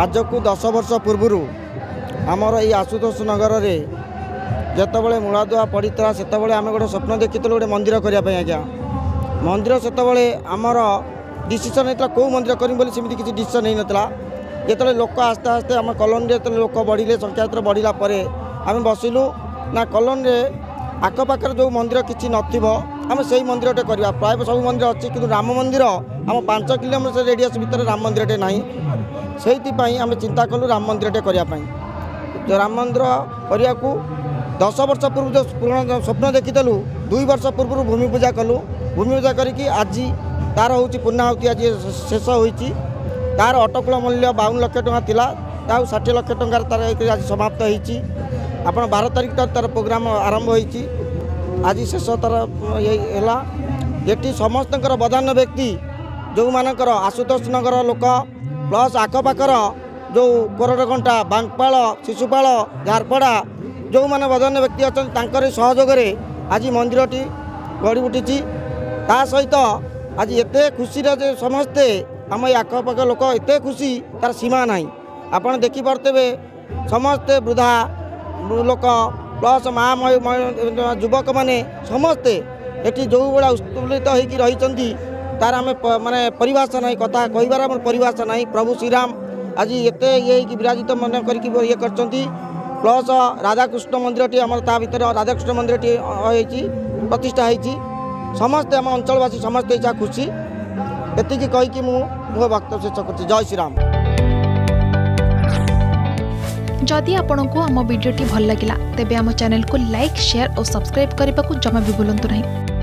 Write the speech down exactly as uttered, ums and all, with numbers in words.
आज को दस वर्ष पूर्व आमर ये आशुतोष नगर में जितेबाला मूलादुआ पड़ा से आम गोटे स्वप्न देखी गोटे मंदिर करने आज्ञा मंदिर से आमर डिसीजन होता कौ मंदिर करें सेमती किसी डिसीजन नहीं नाला जो लोक आस्ते आस्ते आम कलोनी जो लोक बढ़े संख्या बढ़ला आम बसिलु ना कलोनी आखपाखे जो मंदिर किसी नाम से मंदिर टे करवा प्राय सब मंदिर अच्छी कि राम मंदिर आम पांच किलोमीटर रेडियस भितर राम मंदिर टे ना से आम चिंता कलु राम मंदिर टे करने जो राम मंदिर करने को दस वर्ष पूर्व जो पुराना स्वप्न देखीलु दुई वर्ष पूर्व भूमि पूजा कलु भूमि पूजा करके आज तार हूँ पूर्णाहुति आज शेष होती तार अटकूल मूल्य बावन लक्ष टଙ୍କା षाठी लक्ष टंकार तार आज समाप्त होती आप बारह तारीख तक तार प्रोग्राम आरंभ होती आज शेष तार ये समस्त बदान व्यक्ति जो मानकर आशुतोष नगर लोक प्लस आखपाखर जो कोरडघंटा बांकपाल शिशुपाल झारपड़ा जो मैंने बदान व्यक्ति अच्छा सहयोग आज मंदिर टी गढ़ी उठी ता सहित आज एत खुशी समस्ते आम आखपाख लोक एत खुशी तार सीमा ना आप देखिपे समस्ते वृद्धा लोक प्लस माँ युवक मैंने समस्ते ये जो भाया उत्फुल्लित होकर रही तार आम माने परिभाषा ना कथा कहार परिभाषा ना प्रभु श्रीराम आज एत ये विराजित मन कर प्लस राधाकृष्ण मंदिर टी आम ता भर राधाकृष्ण मंदिर टी प्रतिष्ठा होती समस्ते आम अंचलवासी समस्ते इच्छा खुशी एति कहीकि मो वक्तव्य शेष कर जय श्रीराम। जदि आपंक आम भिडी भल लगा तेब आम चैनल को लाइक शेयर और सब्सक्राइब करने को जमा भी भूलु नहीं।